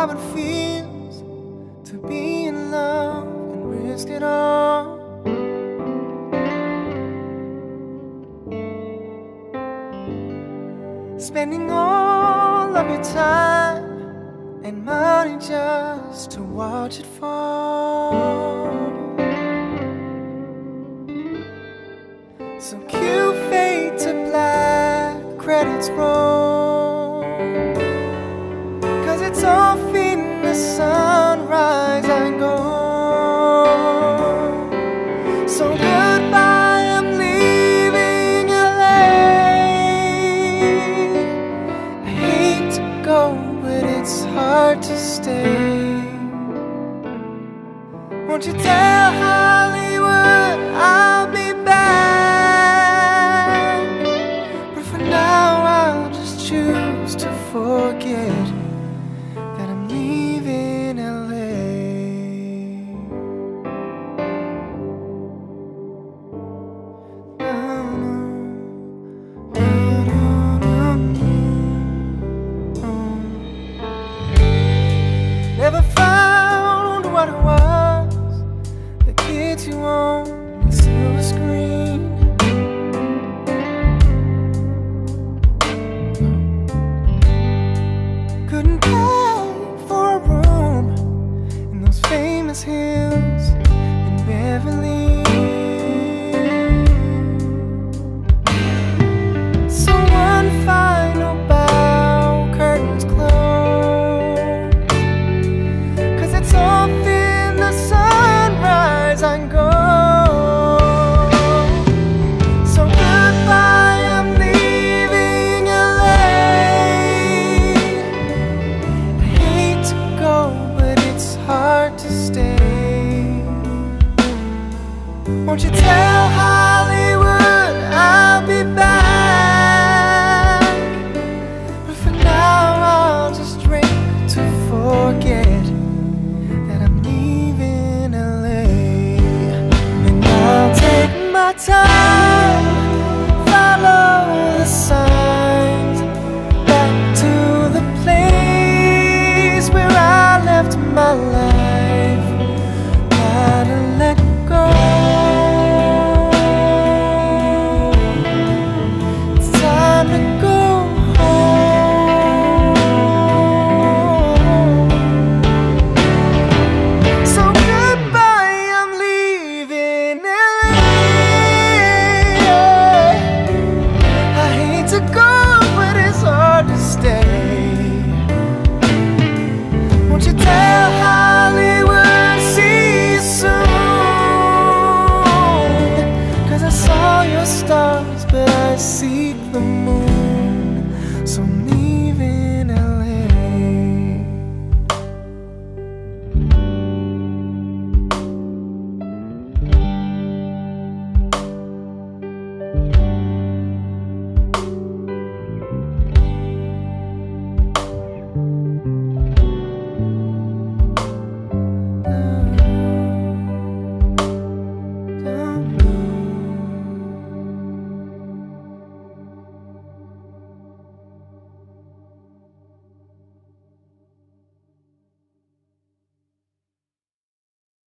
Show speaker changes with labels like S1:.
S1: how it feels to be in love and risk it all. Spending all of your time and money just to watch it fall. So cue fade to black, credits roll, 'cause it's off in the sunrise I go. So goodbye, I'm leaving LA. I hate to go, but it's hard to stay. Won't you tell Hollywood I'll be back? But for now I'll just choose to forget that I'm leaving LA. Never found what it was, the kids you own, the silver screen. Couldn't pay for a room in those famous hills in Beverly. So one final bow, curtains close, 'cause it's off in the sunrise I go. So goodbye, I'm leaving LA. I hate to go, but it's hard to stay. Won't you tell Hollywood I'll be back? But for now I'll just drink to forget that I'm leaving LA. And I'll take my time